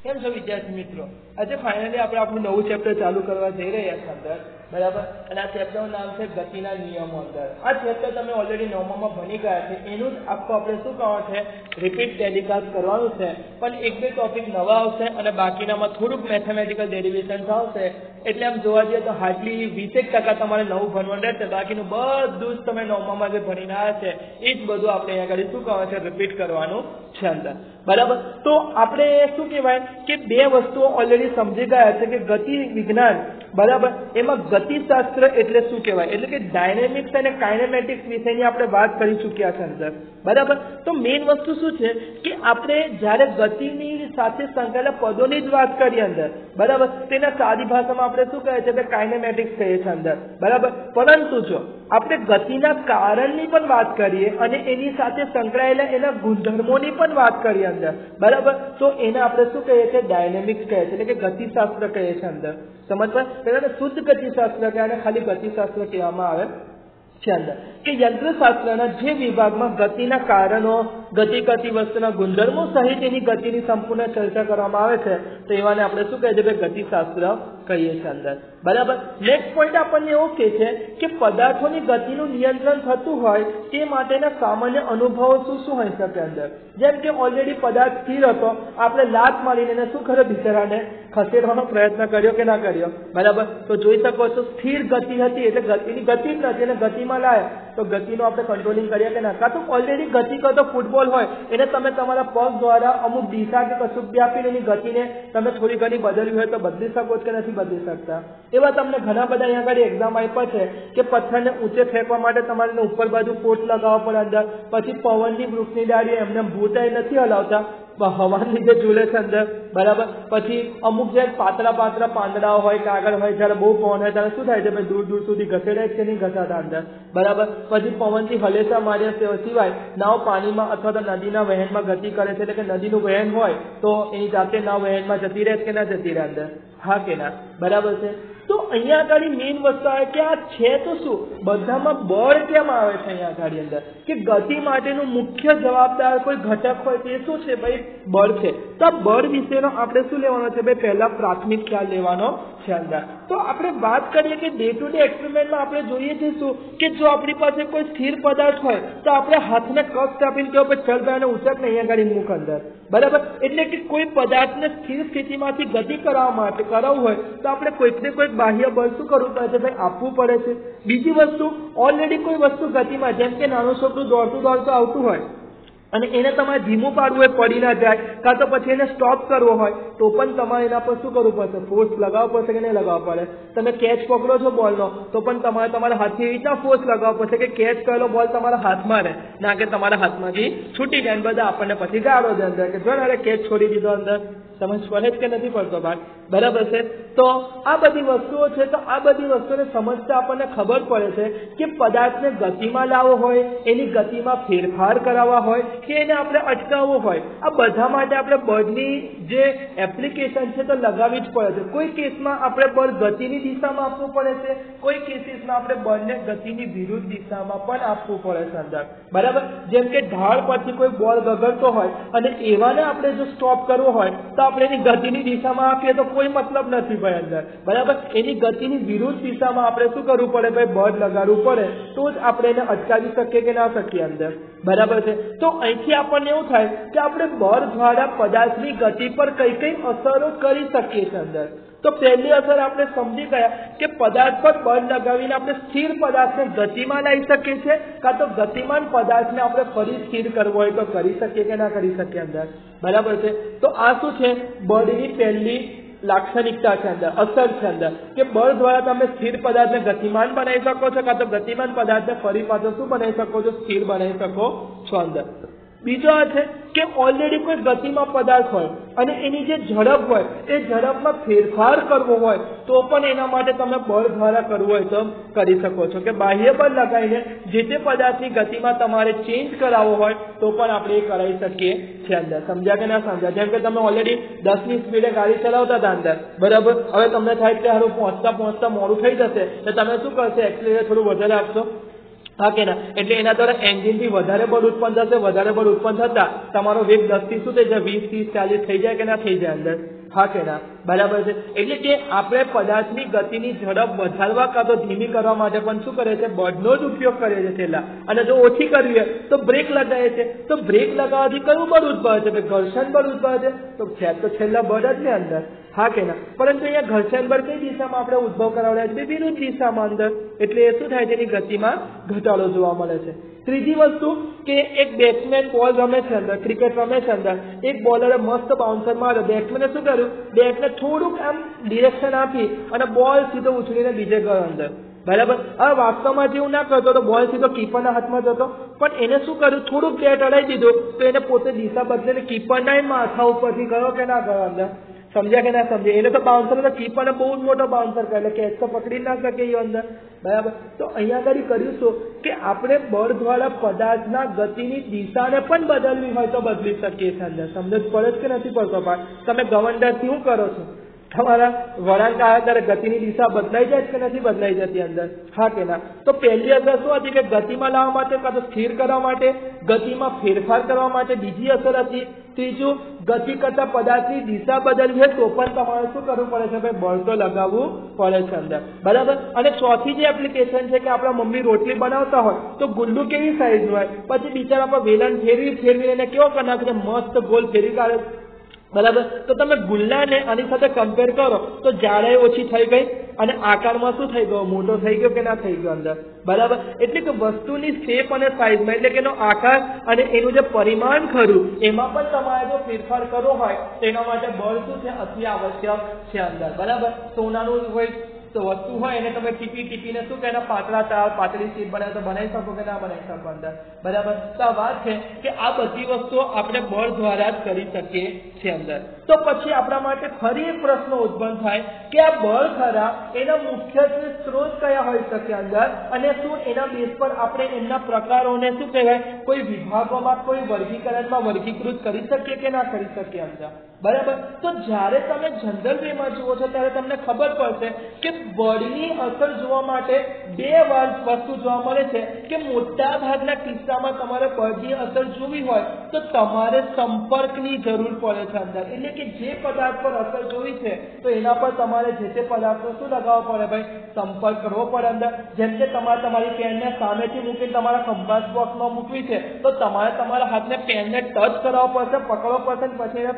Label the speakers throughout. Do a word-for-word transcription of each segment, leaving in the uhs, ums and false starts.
Speaker 1: કેમ છો વિદ્યાર્થી મિત્રો? આજે ફાઇનલી આપણે આપણું નવું ચેપ્ટર ચાલુ કરવા જઈ રહ્યા છીએ અંદર, બરાબર? અને આ ચેપ્ટરનું નામ છે ગતિના નિયમો અંદર. આ ચેપ્ટર તમે ઓલરેડી નવમામાં ભણી ગયા છે, એનું જ આખું આપણે શું કરવાનું છે, રિપીટ ટેલિકાસ્ટ કરવાનું છે. પણ એક બે ટોપિક નવા આવશે અને બાકીનામાં થોડુંક મેથેમેટિકલ ડેરિવેશન્સ આવશે. એટલે આમ જોવા જઈએ તો હાર્ડલી વીસેક ટકા તમારે નવું ભણવાનું રહેશે. બાકીનું બધું જ તમે નવમામાં જે ભણીને આવ્યા છે એ જ બધું આપણે અહીંયા આગળ શું કરવાનું છે, રિપીટ કરવાનું છે અંદર, બરાબર? તો આપણે શું કહેવાય કે બે વસ્તુઓ ઓલરેડી સમજી ગયા છે કે ગતિ વિજ્ઞાન, બરાબર, એમાં ગતિશાસ્ત્ર એટલે શું કહેવાય, એટલે કે ડાયનેમિક્સ અને કાઇનેમેટિક્સ વિશેની આપણે વાત કરી ચૂક્યા છે અંદર, બરાબર? તો મેઇન વસ્તુ શું છે કે આપણે જ્યારે ગતિની સાથે સંકળાયેલા પદોની જ વાત કરીએ અંદર, બરાબર, તેના સાદી ભાષામાં આપણે શું કહે છે કે કાઇનેમેટિક્સ કહીએ છીએ અંદર, બરાબર? પરંતુ જો આપણે ગતિના કારણની પણ વાત કરીએ અને એની સાથે સંકળાયેલા એના ગુણધર્મોની પણ વાત કરીએ અંદર, બરાબર, તો એને આપણે શું કહીએ છીએ, ડાયનેમિક્સ કહે છે, એટલે કે ગતિશાસ્ત્ર કહીએ છીએ અંદર. સમજવા પેલા શુદ્ધ ગતિશાસ્ત્ર કહે અને ખાલી ગતિશાસ્ત્ર કહેવામાં આવે છે અંદર, કે યંત્રશાસ્ત્રના જે વિભાગમાં ગતિના કારણો, ગતિ કરતી વસ્તુના ગુણધર્મો સહિત એની ગતિની સંપૂર્ણ ચર્ચા કરવામાં આવે છે, તો એવાને આપણે શું કહીએ છીએ, ગતિશાસ્ત્ર કહીએ છીએ અંદર, બરાબર? નેક્સ્ટ પોઈન્ટ આપણને એવો કહે છે કે પદાર્થોની ગતિનું નિયંત્રણ થતું હોય તે માટેના સામાન્ય અનુભવો શું શું હોઈ શકે અંદર. જેમ કે ઓલરેડી પદાર્થ સ્થિર હતો, આપણે લાત મારીને એને શું કર્યો, બિચારાને ખસેડવાનો પ્રયત્ન કર્યો કે ના કર્યો, બરાબર? તો જોઈ શકો છો સ્થિર ગતિ હતી, એટલે ગતિની ગતિ જ નથી, એને ગતિમાં લાયા તો ગતિનો આપણે કંટ્રોલિંગ કરીએ કે ના. કાં તો ઓલરેડી ગતિ કરતો ફૂટબોલ હોય એને તમે તમારા પગ દ્વારા અમુક દિશા કે કશુંક બી આપીને એની ગતિને તમે થોડી ઘણી બદલવી હોય તો બદલી શકો કે નથી બદલી શકતા. એવા તમને ઘણા બધા અહીંયા આગળ એક્ઝામ આપ્યા છે કે પથ્થરને ઊંચે ફેંકવા માટે તમારે ઉપર બાજુ ફોર્સ લગાવવા પડે અંદર, પછી પવનની વૃક્ષની ડાળીઓ એમને ભૂતાઈ નથી હલાવતા, હવાને લીધે ઝૂલે છે અંદર, બરાબર? પછી અમુક જે પાતળા પાતળા પાંદડાઓ હોય, કાગળ હોય, જયારે બહુ પવન હોય ત્યારે શું થાય છે, દૂર દૂર સુધી ઘસેડાય કે નહીં ઘસાતા અંદર, બરાબર? પછી પવનથી હલેસા માર્યા સિવાય નાવ પાણીમાં અથવા તો નદીના વહેણમાં ગતિ કરે છે, એટલે કે નદીનું વહેણ હોય તો એની જાતે નાવ વહેણમાં જતી રહે કે ના જતી રહે અંદર, હા કે ના, બરાબર છે? તો અહીંયા આગળ મેઇન વસ્તુ આવે કે આ છે તો શું, બધામાં બળ કેમ આવે છે અહીંયા આગળ અંદર, કે ગતિ માટેનું મુખ્ય જવાબદાર કોઈ ઘટક હોય તે શું છે, ભાઈ બળ છે. તો આ બળ વિશેનો આપણે શું લેવાનો છે, ભાઈ પહેલા પ્રાથમિક ખ્યાલ લેવાનો છે અંદર. તો આપણે વાત કરીએ કે ડે ટુ ડે એક્સપેરિમેન્ટમાં આપણે જોઈએ છીએ શું કે જો આપણી પાસે કોઈ સ્થિર પદાર્થ હોય તો આપણે હાથને કષ્ટ આપીને કહો ભાઈ ચલ ભાઈ ઉચક ને અહીંયા આગળ મૂક અંદર, બરાબર? એટલે કે કોઈ પદાર્થને સ્થિર સ્થિતિમાંથી ગતિ કરાવવા માટે કરાવવું હોય તો આપણે કોઈક ને કોઈક બાહ્ય બળ શું કરવું પડે છે, ભાઈ આપવું પડે છે. બીજી વસ્તુ, ઓલરેડી કોઈ વસ્તુ ગતિમાં, જેમ કે નાનું છોકરું દોડતું દોડતું આવતું હોય અને એને તમારે ધીમું પાડવું હોય, પડી ના જાય, કાં તો પછી એને સ્ટોપ કરવો હોય તો પણ તમારે એના પર શું કરવું પડશે, ફોર્સ લગાવવો પડશે કે નહીં લગાવવો પડે. તમે કેચ પકડો છો બોલનો તો પણ તમારે તમારા હાથથી એવી રીતના ફોર્સ લગાવવો પડશે કે કેચ કરેલો બોલ તમારા હાથમાં રહે, ના કે તમારા હાથમાંથી છૂટી જાય. બધા આપણને પછી ગાળો દે અંદર કે જો અરે કેચ છોડી દીધો અંદર. સમજ પડે જ કે નથી પડતો ભાગ, બરાબર છે? તો આ બધી વસ્તુઓ છે, તો આ બધી વસ્તુને સમજતા આપણને ખબર પડે છે કે પદાર્થને ગતિમાં લાવવો હોય, એની ગતિમાં ફેરફાર કરાવવા હોય કે એને આપણે અટકાવવું હોય, આ બધા માટે આપણે બળની જે એપ્લિકેશન છે તો લગાવવી જ પડે છે. કોઈ કેસમાં આપણે બળ ગતિની દિશામાં આપવું પડે છે, કોઈ કેસીસમાં આપણે બળને ગતિની વિરુદ્ધ દિશામાં પણ આપવું પડે છે અંદર, બરાબર? જેમ કે ઢાળ પરથી કોઈ બોલ ગગડતો હોય અને એવાને આપણે જો સ્ટોપ કરવો હોય તો આપણે એની ગતિની દિશામાં આપીએ તો કોઈ મતલબ નથી ભાઈ અંદર, બરાબર? એની ગતિની વિરુદ્ધ દિશામાં આપણે શું કરવું પડે, ભાઈ બળ લગાડવું પડે, તો જ આપણે એને અટકાવી શકીએ કે ના શકીએ અંદર, બરાબર છે? તો અહીંથી આપણને એવું થાય કે આપણે બળ દ્વારા પદાર્થની ગતિ પર કઈ કઈ અસરો કરી શકીએ છીએ અંદર. તો પહેલી અસર આપણે સમજી ગયા કે પદાર્થ પર બળ લગાવીને આપણે સ્થિર પદાર્થને ગતિમાં લાવી શકીએ છીએ, કાં તો ગતિમાન પદાર્થને આપણે ફરી સ્થિર કરવો હોય તો કરી શકીએ કે ના કરી શકીએ અંદર, બરાબર છે? તો આ શું છે, બળની પહેલી લાક્ષણિકતા છે અંદર, અસર છે અંદર, કે બળ દ્વારા તમે સ્થિર પદાર્થને ગતિમાન બનાવી શકો છો, કાં તો ગતિમાન પદાર્થને ફરી પાછો શું બનાવી શકો છો, સ્થિર બનાવી શકો છો અંદર. બીજો આ છે કે ઓલરેડી કોઈ ગતિમાં પદાર્થ હોય અને એની જે ઝડપ હોય એ ઝડપમાં ફેરફાર કરવો હોય તો પણ એના માટે તમે બળ દ્વારા કરવું હોય તો કરી શકો છો, કે બાહ્ય બળ લગાવીને જે તે પદાર્થની ગતિમાં તમારે ચેન્જ કરાવવો હોય તો પણ આપણે એ કરાવી શકીએ છીએ અંદર. સમજ્યા કે ના સમજ્યા? જેમ કે તમે ઓલરેડી દસ ની સ્પીડે ગાડી ચલાવતા હતા અંદર, બરાબર? હવે તમને થાય કે હારું પહોંચતા પહોંચતા મોડું થઈ જશે તો તમે શું કરશે, એક્સિલરેટર થોડું વધારે આપશો, હા કે ના? એટલે એના દ્વારા એન્જિન થી વધારે બળ ઉત્પન્ન થશે, વધારે બળ ઉત્પન્ન થતા તમારો વેગ દસ થી શું થઈ જાય, વીસ ત્રીસ ચાલીસ થઈ જાય કે ના થઈ જાય અંદર, હા કે ના? બરાબર છે. એટલે કે આપણે પદાર્થની ગતિની ઝડપ વધારવા કાં તો ધીમી કરવા માટે પણ શું કરે છે? બળનો જ ઉપયોગ કરીએ છીએ છેલ્લા. અને જો ઓછી કરવી હોય તો બ્રેક લગાવીએ છીએ. તો બ્રેક લગાવવાથી કયું બળ ઉદ્ભવે છે? ઘર્ષણ બળ ઉદ્ભવે છે. તો છે તો છેલ્લા બળ જ ને અંદર. હા કે ના? પરંતુ અહીંયા ઘર્ષણ બળ કઈ દિશામાં આપણે ઉદ્ભવ કરાવ્યા છે? વિરુદ્ધ દિશામાં અંદર. એટલે એ શું થાય છે? એની ગતિમાં ઘટાડો જોવા મળે છે. ત્રીજી વસ્તુ કે એક બેટ્સમેન બોલ રમે છે અંદર, ક્રિકેટ રમે છે અંદર, એક બોલરે મસ્ત બાઉન્સર માર્યો, બેટ્સમેને શું કર્યું? બેટને થોડુંક આમ ડિરેક્શન આપી અને બોલ સીધો ઉછળીને બીજે ગયો અંદર. બરાબર. હવે વાસ્તવમાં જેવું ના કરતો તો બોલ સીધો કીપરના હાથમાં જતો, પણ એને શું કર્યું? થોડુંક બેટ અડાઈ દીધું તો એને પોતે દિશા બદલીને કીપરના માથા ઉપરથી ગયો કે ના ગયો અંદર? સમજ્યા કે ના સમજ્યા? એને તો બાઉન્સર તો કીપરને બહુ જ મોટો બાઉન્સર કરે એટલે કેચ તો પકડી ના શકે એ અંદર. બરાબર. તો અહીંયા આગળ કર્યું શું કે આપણે બળ દ્વારા પદાર્થના ગતિની દિશાને પણ બદલવી હોય તો બદલી શકીએ છીએ અંદર. સમજ પડે કે નથી પડતો? પણ તમે ગવર્નરથી શું કરો છો? તમારા વળાંક આવ્યા ત્યારે ગતિની દિશા બદલાઈ જાય કે નથી બદલાઈ જતી અંદર? હા કે ના? તો પહેલી અસર શું હતી કે ગતિમાં લાવવા માટે કાં તો સ્થિર કરવા માટે, ગતિમાં ફેરફાર કરવા માટે બીજી અસર હતી. ત્રીજું, ગતિ કરતા પદાર્થની દિશા બદલવી હોય તો પણ તમારે શું કરવું પડે છે? ભાઈ બળ તો લગાવવું પડે છે અંદર. બરાબર. અને ચોથી જે એપ્લિકેશન છે કે આપણા મમ્મી રોટલી બનાવતા હોય તો ગુલ્લુ કેવી સાઈઝ હોય, પછી બિચારા પર વેલણ ફેરવી ફેરવી એને કેવો કરી નાખે મસ્ત ગોલ ફેરવી કાઢે. બરાબર. તો તમે ગુલ્લાને આની સાથે કમ્પેર કરો તો જાડાઈ ઓછી થઈ ગઈ અને આકારમાં શું થઈ ગયો? મોટો થઈ ગયો કે ના થઈ ગયો અંદર? બરાબર. એટલે કે વસ્તુની શેપ અને સાઈઝમાં એટલે કે એનો આકાર અને એનું જે પરિમાણ ખરું એમાં પણ તમારે જો ફેરફાર કરવો હોય તો એના માટે બળ શું છે? અતિ આવશ્યક છે અંદર. બરાબર. સોનાનું હોય તો વસ્તુ હોય એને તમે ટીપી ટીપીને શું કે એના પાતળા તાર પાતળી શીટ બનાવે તો બનાવી શકો કે ના બનાવી શકો અંદર? બરાબર. તો આ વાત છે કે આ બધી વસ્તુઓ આપણે બળ દ્વારા જ કરી શકીએ છીએ અંદર. તો પછી આપણા માટે ફરી એક પ્રશ્ન ઉદ્ભવ થાય કે આ બળ ખરા એના મુખ્યત્વે સ્ત્રોત કયા હોઈ શકે અંદર, અને શું એના બેઝ પર આપણે એમના પ્રકારોને શું કહેવાય કોઈ વિભાગોમાં કોઈ વર્ગીકરણમાં વર્ગીકૃત કરી શકીએ કે ના કરી શકીએ અંદર? બરાબર. તો જ્યારે તમે જનરલ વેમાં જુઓ છો ત્યારે તમને ખબર પડશે કે બળની અસર જોવા માટે બે વાર વસ્તુ જોવા મળે છે કે મોટા ભાગના કિસ્સામાં તમારે બળની અસર જોવી હોય તો તમારે સંપર્કની જરૂર પડે છે અંદર. એટલે કે જે પદાર્થ પર અસર જોવી છે તો એના પર તમારે જે તે પદાર્થનો શું લગાવવો પડે? ભાઈ સંપર્ક કરવો પડે અંદર. જેમ કે તમારે તમારી પેનને સામેથી મૂકીને તમારા કંપાસ બોક્સમાં મૂકવી છે તો તમારે તમારા હાથને પેનને ટચ કરાવવો પડશે, પકડવો પડશે, પછી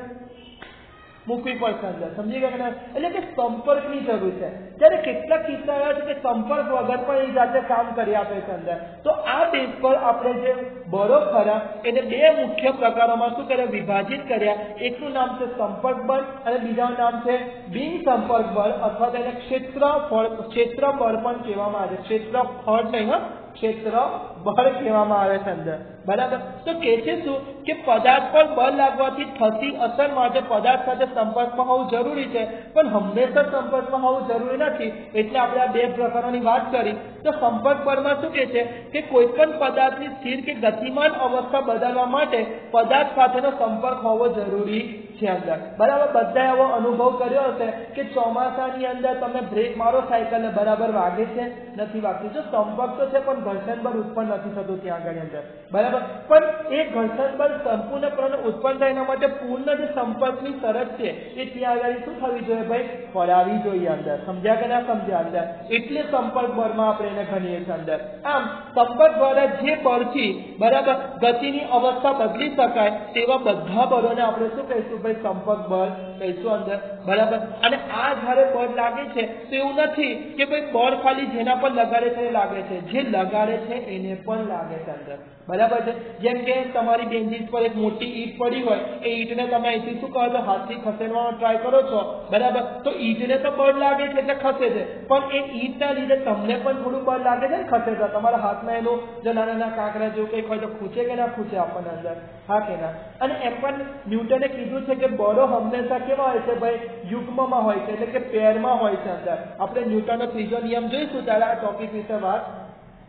Speaker 1: મૂકવી પડશે અંદર. સમજી ગયા? એટલે કે સંપર્કની જરૂર છે. જ્યારે કેટલાક કિસ્સા એવા છે કે સંપર્ક વગર પણ એ જાતે કામ કરી આપે છે અંદર. તો આ બેઝ પર આપણે જે બળો ખરા એને બે મુખ્ય પ્રકારોમાં શું કર્યા? વિભાજિત કર્યા. એકનું નામ છે સંપર્ક બળ અને બીજાનું નામ છે બિન સંપર્ક બળ અથવા તેને ક્ષેત્રફળ ક્ષેત્ર બળ પણ કહેવામાં આવે છે. ક્ષેત્રફળ નહીં, હા, ક્ષેત્ર બળ કહેવામાં આવે છે અંદર. બરાબર. તો કે છે શું કે પદાર્થ પર બળ લાગવાથી થતી અસર માટે પદાર્થ સાથે સંપર્કમાં હોવું જરૂરી છે, પણ હંમેશા સંપર્કમાં હોવું જરૂરી નથી. એટલે આપણે આ બે પ્રકારોની વાત કરી. તો સંપર્ક બળમાં શું કે છે કે કોઈ પણ પદાર્થની સ્થિર કે ગતિમાન અવસ્થા બદલવા માટે પદાર્થ સાથેનો સંપર્ક હોવો જરૂરી છે અંદર. બરાબર. બધાએ આવો અનુભવ કર્યો હશે કે ચોમાસાની અંદર તમે બ્રેક મારો સાયકલને બરાબર વાગે છે? નથી વાગતી. જો સંપર્ક તો છે પણ ઘર્ષણ બળ ઉત્પન્ન નથી થતું ત્યાં આગળ અંદર. બરાબર. પણ એ ઘર્ષણ બળ સંપૂર્ણપણે ઉત્પન્ન થાય એના માટે પૂર્ણ જે સંપર્કની શરત છે એ ત્યાં આગળ શું થવી જોઈએ? ભાઈ પડાવી જોઈએ અંદર. સમજ્યા કે ના સમજ્યા અંદર? એટલે સંપર્ક બળમાં આપણે એને ગણીએ છીએ અંદર. આમ સંપર્ક દ્વારા જે બળથી બરાબર ગતિની અવસ્થા બદલી શકાય તેવા બધા બળોને આપણે શું કહીશું? ભાઈ સંપર્ક બળ કહીશું અંદર. બરાબર. અને આ જયારે બળ લાગે છે તો એવું નથી કે ભાઈ બળ ખાલી જેના પર લગાડે છે એ લાગે છે, જે લગાડે છે એને પણ લાગે છે અંદર. બરાબર છે. જેમ કે તમારી બેન્ચીસ પર એક મોટી ઈંટ પડી હોય, એ ઈંટને તમે અહીંથી શું કરો છો? હાથથી ખસેડવાનો ટ્રાય કરો છો. બરાબર. તો ઈંટને તો બળ લાગે છે એટલે ખસે છે, પણ એ ઈંટના લીધે તમને પણ થોડું બળ લાગે છે ને ખસેડતા. તમારા હાથમાં એનું જો નાના નાના કાંકરા જેવું કંઈક હોય તો ખૂંચે કે ના ખૂંચે આપણને અંદર? હા કે ના? અને એમ પણ ન્યૂટને કીધું છે કે બળો હંમેશા કેવા હોય છે? ભાઈ યુગ્મમાં હોય છે, એટલે કે પેરમાં હોય છે અંદર. આપણે ન્યૂટનનો ત્રીજો નિયમ જોઈશું ત્યારે આ ટોપિક વિશે વાત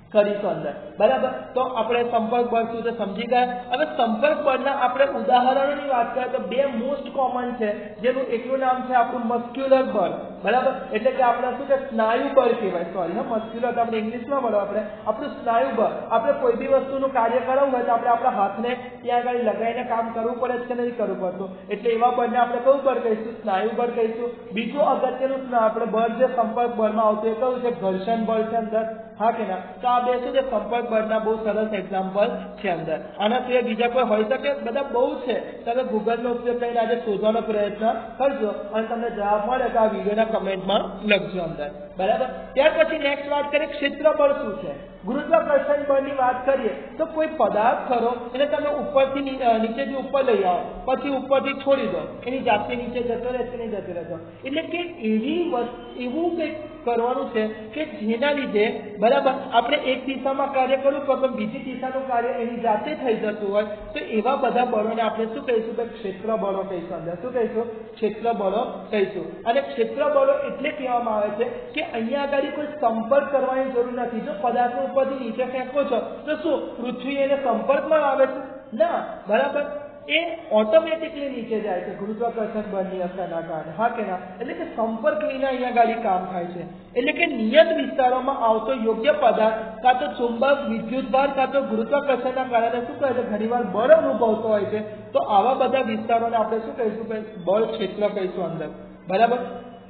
Speaker 1: કરીશું અંદર, બરાબર. તો આપણે સંપર્ક બળ શું છે સમજી ગયા. હવે સંપર્ક બળના આપણે ઉદાહરણોની વાત કરીએ તો બે મોસ્ટ કોમન છે, જેનું એકનું નામ છે આપણું મસ્ક્યુલર બળ, બરાબર. એટલે કે આપણે શું કે સ્નાયુ બળ કહેવાય. સોરી હા, મસ્ક્યુલર તો આપણે ઇંગ્લિશમાં બોલો, આપણે આપણું સ્નાયુ બળ. આપણે કોઈ બી વસ્તુનું કાર્ય કરવું હોય તો આપણે આપણા હાથને ત્યાં આગળ લગાવીને કામ કરવું પડે છે કે નહીં કરવું પડતું, એટલે એવા બળને આપણે કયું બળ કહીશું? સ્નાયુ બળ કહીશું. બીજું અગત્યનું આપણે બળ જે સંપર્ક બળમાં આવતું એ કયું છે? ઘર્ષણ બળ છે અંદર, હા કે ના? તો આ બે શું છે સંપર્ક બળના બહુ સરસ એક્ઝામ્પલ છે અંદર. આના સિવાય બીજા કોઈ હોઈ શકે? બધા બહુ છે. તમે ગૂગલનો ઉપયોગ કરીને આજે શોધવાનો પ્રયત્ન કરજો અને તમને જવાબ મળે તો આ વિડીયોના કમેન્ટમાં લખજો અંદર, બરાબર. ત્યાર પછી નેક્સ્ટ વાત કરીએ ક્ષેત્ર બળ શું છે. ગુરુત્વાકર્ષણ બળની વાત કરીએ તો કોઈ પદાર્થ ખરો એટલે તમે ઉપરથી નીચેથી ઉપર લઈ આવો, પછી ઉપરથી છોડી દો, એની જાતે નીચે જતો રહેશે નહીં જતો રહેતો. એટલે કે એવી એવું કંઈક કરવાનું છે કે જેના લીધે બરાબર આપણે એક દિશામાં કાર્ય કરવું પણ બીજી દિશાનું કાર્ય એની જાતે થઈ જતું હોય, તો એવા બધા બળોને આપણે શું કહીશું? કે ક્ષેત્ર બળો કહીશું અંદર. શું કહીશું? ક્ષેત્ર બળો કહીશું. અને ક્ષેત્ર બળો એટલે કહેવામાં આવે છે કે અહીંયા આગળ કોઈ સંપર્ક કરવાની જરૂર નથી. જો પદાર્થ ઉપરથી નીચે ફેંકો છો તો શું પૃથ્વી એને સંપર્કમાં આવે છે? ના, બરાબર. એ ઓટોમેટિકલી નીચે જાય છે ગુરુત્વાકર્ષણ બળની અસરના કારણે, હા કે ના? એટલે કે સંપર્ક વિના અહીંયા ગાડી કામ થાય છે. એટલે કે નિયત વિસ્તારોમાં આવતો યોગ્ય પદાર્થ કાં તો ચુંબક, વિદ્યુતભાર કાં તો ગુરુત્વાકર્ષણના કારણે શું કહે છે ઘણી વાર બળ અનુભવતો હોય છે. તો આવા બધા વિસ્તારોને આપણે શું કહીશું? બળ ક્ષેત્ર કહીશું અંદર, બરાબર.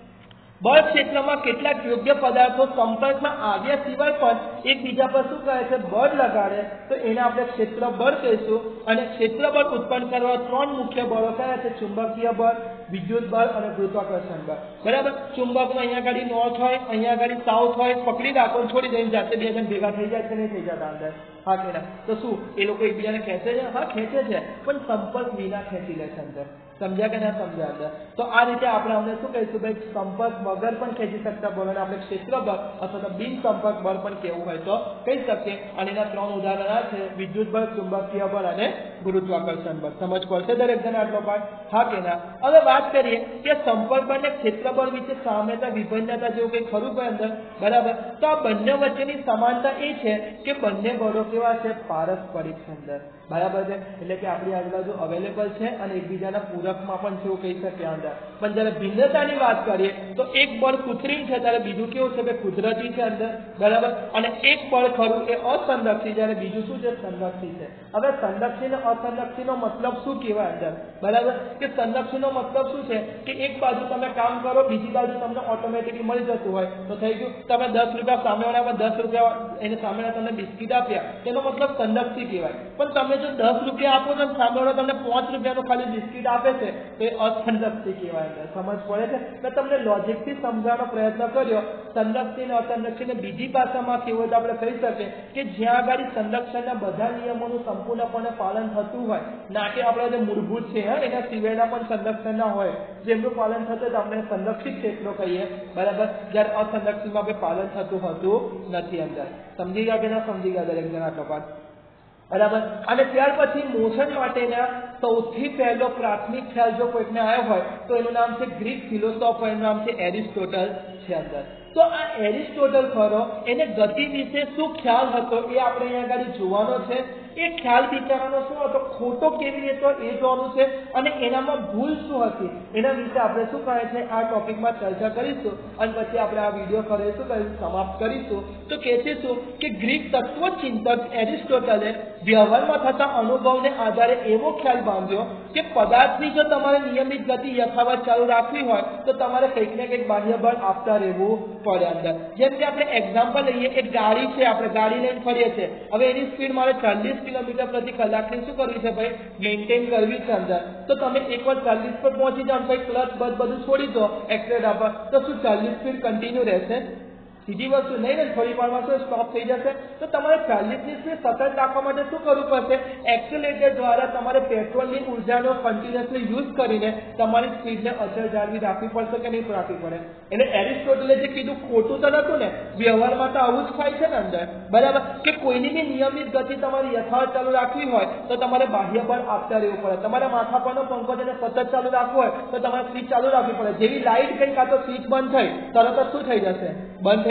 Speaker 1: બળ ક્ષેત્રમાં કેટલાક યોગ્ય પદાર્થો સંપર્કમાં આવ્યા સિવાય પણ એકબીજા પર શું કહે છે? બળ લગાડે, તો એને આપણે ક્ષેત્ર બળ કહીશું. અને ક્ષેત્ર બળ ઉત્પન્ન કરવા ત્રણ મુખ્ય બળો કયા છે? ચુંબકીય બળ, વિદ્યુત બળ અને ગુરુત્વાકર્ષણ બળ, બરાબર. ચુંબકનો અહીંયા આગળ નોર્થ હોય, અહીંયા આગળ સાઉથ હોય, પકડી રાખો છોડી દઈને જાતે બે જણ ભેગા થઈ જાય કે નહીં થઈ જતા અંદર, હા કે ના? તો શું એ લોકો એકબીજાને ખેંચે છે? હા, ખેંચે છે, પણ સંપર્ક વિના ખેંચી લે છે અંદર. સમજ્યા કે ના સમજ્યા અંદર? તો આ રીતે આપણે અમને શું કહીશું? ભાઈ સંપર્ક વગર પણ ખેંચી શકતા બળોને આપણે ક્ષેત્ર બળ અથવા તો બિન સંપર્ક બળ પણ કેવું હોય તો કહી શકીએ. અને એના ત્રણ ઉદાહરણ આ છે: વિદ્યુત બળ, ચુંબકીય બળ અને ગુરુત્વાકર્ષણ બળ. સમજ પડશે દરેક જણ આટલો પાઠ, હા કે ના? હવે વાત કરીએ કે સંપર્ક બળ અને ક્ષેત્ર બળ વિશે સામ્યતા વિભિન્નતા જેવું કંઈ ખરું હોય અંદર, બરાબર. તો આ બંને વચ્ચેની સમાનતા એ છે કે બંને બળો કેવા છે? પારસ્પરિક છે અંદર, બરાબર છે. એટલે કે આપણી આજુબાજુ અવેલેબલ છે અને એકબીજાના પૂરકમાં પણ છે એવું કહી શકીએ અંદર. પણ જયારે ભિન્નતાની વાત કરીએ તો એક બળ કૃત્રિમ છે ત્યારે બીજું કેવું છે? કે કુદરતી છે અંદર, બરાબર. અને એક બળ ખરું એ અસંરક્ષિત, જ્યારે બીજું શું છે? સંરક્ષિત છે. હવે સંરક્ષિત અને અસંરક્ષિતનો મતલબ શું કહેવાય અંદર, બરાબર? કે સંરક્ષિતનો મતલબ શું છે? કે એક બાજુ તમે કામ કરો, બીજી બાજુ તમને ઓટોમેટિકલી મળી જતું હોય તો થઈ ગયું. તમે દસ રૂપિયા સામેવાળા દસ રૂપિયા એને સામેવાળા તમને બિસ્કીટ આપ્યા, તેનો મતલબ સંરક્ષિત કહેવાય. પણ તમે જો દસ રૂપિયા આપો તો સામેવાળો તમને પાંચ રૂપિયાનું ખાલી બિસ્કીટ આપે છે તો એ અસંરક્ષિત કહેવાય. સમજ પડે છે? મેં તમને લોજિકથી સમજાવવાનો પ્રયત્ન કર્યો. સંરક્ષિત અસંરક્ષિત બીજી ભાષામાં કેવું હોય તો આપણે કહી શકીએ કે જ્યાં આગળ સંરક્ષણના બધા નિયમોનું સંપૂર્ણપણે પાલન થતું હોય, ના કે આપણા જે મૂળભૂત છે હા એના સિવાયના પણ સંરક્ષણના હોય, જેમનું પાલન થતું હોય તો આપણે સંરક્ષિત ક્ષેત્રો કહીએ, બરાબર. જ્યારે અસંરક્ષિતમાં આપણે પાલન થતું હોતું નથી અંદર. સમજી ગયા કે ના સમજી ગયા દરેક જણા કપાસ, બરાબર. અને ત્યાર પછી મોશન માટેના સૌથી પહેલો પ્રાથમિક ખ્યાલ જો કોઈકને આવ્યો હોય તો એનું નામ છે ગ્રીક ફિલોસોફર, એનું નામ છે એરિસ્ટોટલ છે અંદર. તો આ એરિસ્ટોટલ ખરો એને ગતિ વિશે શું ખ્યાલ હતો એ આપણે અહીંયા આગળ જોવાનો છે. એ ખ્યાલ બિચારાનો શું હતો, ખોટો કેવી રીતે એ જોવાનું છે, અને એનામાં ભૂલ શું હતી એના વિશે આપણે શું કહે છે આ ટોપિકમાં ચર્ચા કરીશું. અને પછી આપણે આ વિડીયો કરીશું કરીશું સમાપ્ત કરીશું. તો કહે છે શું કે ગ્રીક તત્વચિંતક એરિસ્ટોટલે વ્યવહારમાં થતા અનુભવને આધારે એવો ખ્યાલ બાંધ્યો કે પદાર્થની જો તમારે નિયમિત ગતિ યથાવત ચાલુ રાખવી હોય તો તમારે કંઈક ને કંઈક બાહ્ય બળ આપતા રહેવું પડે અંદર. જેમ કે આપણે એક્ઝામ્પલ લઈએ, એક ગાડી છે, આપણે ગાડી લઈને ફરીએ છીએ. હવે એની સ્પીડ મારે ચાલીસ કિલોમીટર પ્રતિ કલાકની શું કરવી છે ભાઈ? મેન્ટેન કરવી છે અંદર. તો તમે એકવાર ચાલીસ પર પહોંચી જાઓ, ભાઈ ક્લચ બસ બધું છોડી દો, એક્સેલેટર પર, તો શું ચાલીસ સ્પીડ કન્ટિન્યુ રહેશે? સીધી વસ્તુ નહીં ને, થોડી વારમાં શું સ્ટોપ થઈ જશે. તો તમારે ચાલીસની સ્પીડ સતત રાખવા માટે શું કરવું પડશે? એક્સેલેટર દ્વારા તમારે પેટ્રોલની ઉર્જાનો કન્ટિન્યુઅસલી યુઝ કરીને તમારી સ્પીડને અચળ જાળવી રાખવી પડશે કે નહીં રાખવી પડે? એટલે એરિસ્ટોટલે જે કીધું ખોટું તો નતું ને, વ્યવહારમાં તો આવું જ થાય છે ને અંદર, બરાબર. કે કોઈની બી નિયમિત ગતિ તમારી યથાવત ચાલુ રાખવી હોય તો તમારે બાહ્ય બળ આપતા રહેવું પડે. તમારા માથા પરનો પંખો જેને સતત ચાલુ રાખવો હોય તો તમારે સ્વિચ ચાલુ રાખવી પડે. જેવી લાઇટ ગઈ કાં તો સ્વિચ બંધ થઈ તરત જ શું થઈ જશે? બંધ થઈ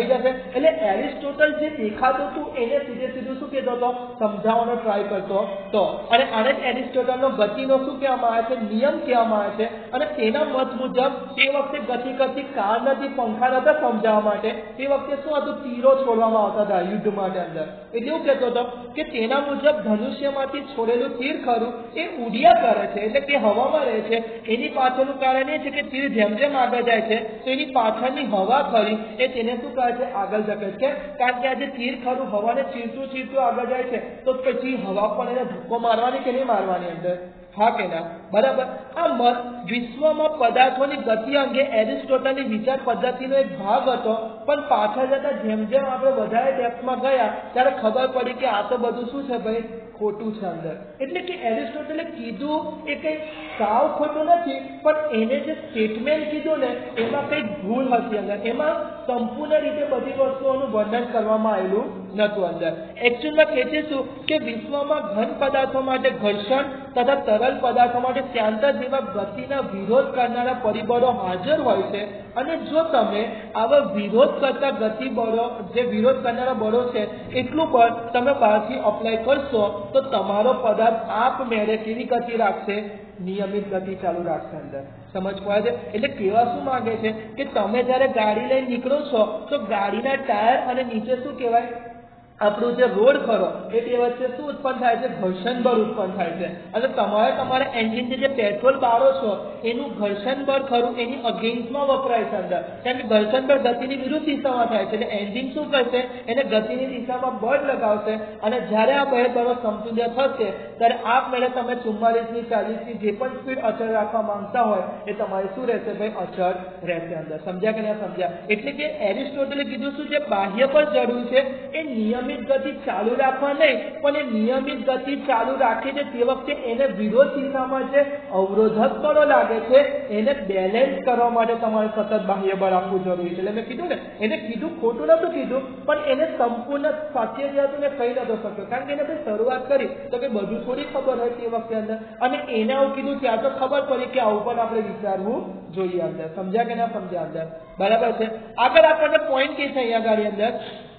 Speaker 1: જશે. એટલે એરિસ્ટોટલ જે દેખાતું હતું એને સીધે સીધું શું કહેતો હતો, સમજાવવાનો ટ્રાય કરતો તો. અને આને જ એરિસ્ટોટલનો ગતિનો શું કહેવામાં આવે છે, નિયમ કહેવામાં આવે છે. અને તેના મત મુજબ તે વખતે ગતિ કરતી કાર નથી, પંખા નતા સમજાવવા માટે, તે વખતે શું હતું, તીરો છોડવામાં આવતા હતા યુદ્ધ માટે અંદર. એટલે એવું કહેતો હતો કે તેના મુજબ ધનુષ્યમાંથી છોડેલું તીર ખરું એ ઉડ્યા કરે છે, એટલે કે હવામાં રહે છે. એની પાછળનું કારણ એ છે કે તીર જેમ જેમ આગળ જાય છે તો એની પાછળની હવા ખરી એ તેને શું કહે છે, આગળ ધકે છે. કારણ કે આ જે તીર ખરું હવાને ચીરતું ચીરતું આગળ જાય છે તો પછી હવા પણ એને ધક્કો મારવાની કે નહીં મારવાની અંદર, હા કે ના, બરાબર. આ મત વિશ્વમાં પદાર્થોની ગતિ અંગે એરિસ્ટોટલની વિચાર પદ્ધતિનો એક ભાગ હતો. પણ પાછળ જતા જેમ જેમ આપણે વધારે ડેપ્થમાં ગયા ત્યારે ખબર પડી કે આ તો બધું શું છે ભાઈ, ખોટું છે અંદર. એટલે કે એરિસ્ટોટલે કીધું એ કંઈ સાવ ખોટું નથી, પણ એને જે સ્ટેટમેન્ટ કીધું ને એમાં કંઈક ભૂલ હતી અંદર. એમાં સંપૂર્ણ રીતે બધી વસ્તુઓનું વર્ણન કરવામાં આવેલું નહોતું અંદર. એકચ્યુઅલમાં કહેશું કે વિશ્વમાં ઘન પદાર્થો માટે ઘર્ષણ તથા તરલ પદાર્થો માટે શ્યાંતર જેવા ગતિના વિરોધ કરનારા પરિબળો હાજર હોય છે. અને જો તમે આવા વિરોધ કરતા ગતિ બળો, જે વિરોધ કરનારા બળો છે એટલું બળ તમે બહારથી અપ્લાય કરશો તો તમારો પદાર્થ આપમેળે કેવી ગતિ રાખશે, નિયમિત ગતિ ચાલુ રાખશે અંદર. સમજ પડે છે? એટલે કેવા શું માંગે છે કે તમે જ્યારે ગાડી લઈને નીકળો છો તો ગાડીના ટાયર અને નીચે શું કહેવાય, આપણું જે રોડ ખરો એ બે વચ્ચે શું ઉત્પન્ન થાય છે, ઘર્ષણ બળ ઉત્પન્ન થાય છે. અને તમારે તમારા એન્જિનથી જે પેટ્રોલ બાળો છો એનું ઘર્ષણ બળ ખરું એની અગેન્સ્ટમાં વપરાય છે અંદર. કારણ કે ઘર્ષણ બળ ગતિની વિરુદ્ધ દિશામાં થાય છે. એટલે એન્જિન શું કરશે, એને ગતિની દિશામાં બળ લગાવશે. અને જ્યારે આ બે બળો સમતુલ્ય થશે ત્યારે આપમેળે તમે ચુમ્માલીસની ચાલીસની જે પણ સ્પીડ અચળ રાખવા માંગતા હોય એ તમારે શું રહેશે ભાઈ, અચળ રહેશે અંદર. સમજ્યા કે ના સમજ્યા? એટલે કે એરિસ્ટોટલે કીધું શું, જે બાહ્ય પર જરૂર છે એ નિયમ ગતિ ચાલુ રાખવા નહીં, પણ એ નિયમિત ગતિ ચાલુ રાખે છે તે વખતે એને વિરોધ દિશામાં જે અવરોધક બળો લાગે છે એને બેલેન્સ કરવા માટે તમારે સતત બાહ્ય બળ આપવું જરૂરી છે. એટલે મેં કીધું ને, એને કીધું ખોટું નતું કીધું, પણ એને સંપૂર્ણ સત્ય જે હતું ને કહી નતો શક્યો. કારણ કે એને ભાઈ શરૂઆત કરી તો કે બધું થોડી ખબર હોય તે વખતે અંદર. અને એને આવું કીધું ત્યાં તો ખબર પડી કે આવું પણ આપણે વિચારવું જોઈએ અંદર. સમજ્યા કે ના સમજ્યા અંદર? બરાબર છે. આગળ આપણને પોઈન્ટ કે છે અહીંયા ગાડી અંદર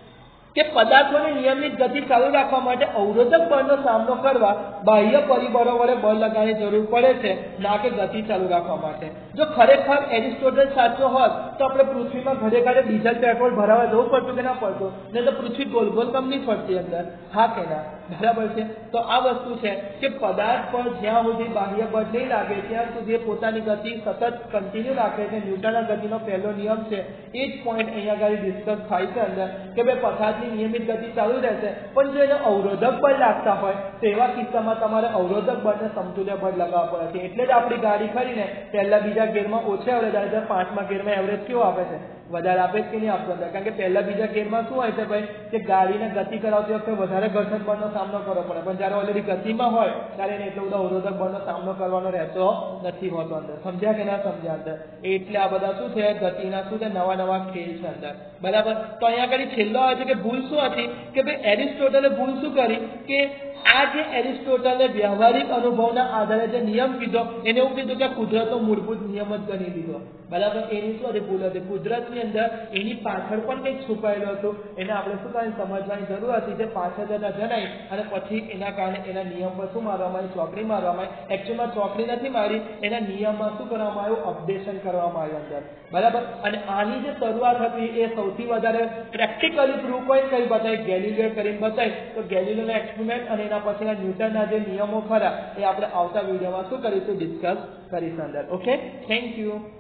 Speaker 1: કે પદાર્થોની નિયમિત ગતિ ચાલુ રાખવા માટે અવરોધક બળનો સામનો કરવા બાહ્ય પરિબળો વડે બળ લગાવવાની જરૂર પડે છે, ના કે ગતિ ચાલુ રાખવા માટે. જો ખરેખર એરિસ્ટોટલ સાચો હોત તો આપણે પૃથ્વીમાં ઘરે ઘરે ડીઝલ પેટ્રોલ ભરાવા જવું પડતું કે ના પડતું, ને તો પૃથ્વી ગોલ ગોલ કમ નહીં ફરતી અંદર, હા કે ના? બરાબર છે. તો આ વસ્તુ છે કે પદાર્થ પર જ્યાં સુધી બાહ્ય બળ નહીં લાગે ત્યાં સુધી પોતાની ગતિ સતત કન્ટિન્યુ રાખે છે. ન્યૂટનના ગતિનો પહેલો નિયમ છે. એ જ પોઈન્ટ અહીંયા આગળ ડિસ્કસ થાય છે અંદર કે ભાઈ પદાર્થની નિયમિત ગતિ ચાલુ રહેશે, પણ જો એને અવરોધક બળ લાગતા હોય તો એવા કિસ્સામાં તમારે અવરોધક બળને સમતુલ્ય બળ લગાવવા પડે છે. એટલે જ આપણી ગાડી ખરીને પહેલા બીજા ગેરમાં ઓછે એવરેજ આવે છે, પાંચમા ગેરમાં એવરેજ કેવો આપે છે, વધારે આપે કે નહીં આપતો? કારણ કે પહેલા બીજા ગેરમાં શું હોય છે ભાઈ, કે ગાડીને ગતિ કરાવતી વખતે વધારે ઘર્ષણ બળનો સામનો કરવો પડે, પણ જ્યારે ઓલરેડી ગતિમાં હોય ત્યારે એને એટલો બધો અવરોધક બળનો સામનો કરવાનો રહેતો નથી હોતો અંદર. સમજ્યા કે ના સમજ્યા અંદર? એટલે આ બધા શું છે, ગતિના શું છે, નવા નવા ખેલ છે અંદર. બરાબર. તો અહીંયા આગળ છેલ્લો આવે છે કે ભૂલ શું હતી કે ભાઈ એરિસ્ટોટલે ભૂલ શું કરી કે આ જે એરિસ્ટોટલે વ્યવહારિક અનુભવના આધારે જે નિયમ કીધો એને એવું કીધું કે કુદરતનો મૂળભૂત નિયમ જ ગણી લીધો. બરાબર. એની શું હતી ભૂલ હતી, કુદરતની અંદર એની પાછળ પણ કંઈક છુપાયેલું હતું. એને આપણે શું કાંઈ સમજવાની જરૂર હતી, જે પાછળ જતા જણાય અને પછી એના કારણે એના નિયમ પર શું મારવામાં આવી, ચોકડી મારવામાં આવી. એકચ્યુઅલમાં ચોકડી નથી મારી, એના નિયમમાં શું કરવામાં આવ્યું, અપડેશન કરવામાં આવ્યું અંદર. બરાબર. અને આની જે શરૂઆત હતી એ સૌથી વધારે પ્રેક્ટિકલી પ્રૂવ કોઈ કઈ બતાવી, ગેલિલિયો કરીને બતાવી. તો ગેલિલિયોનો એક્સપેરિમેન્ટ અને એના પછીના ન્યૂટનના જે નિયમો ખરા એ આપણે આવતા વિડીયોમાં શું કરીશું, ડિસ્કસ કરીશું અંદર. Okay, thank you.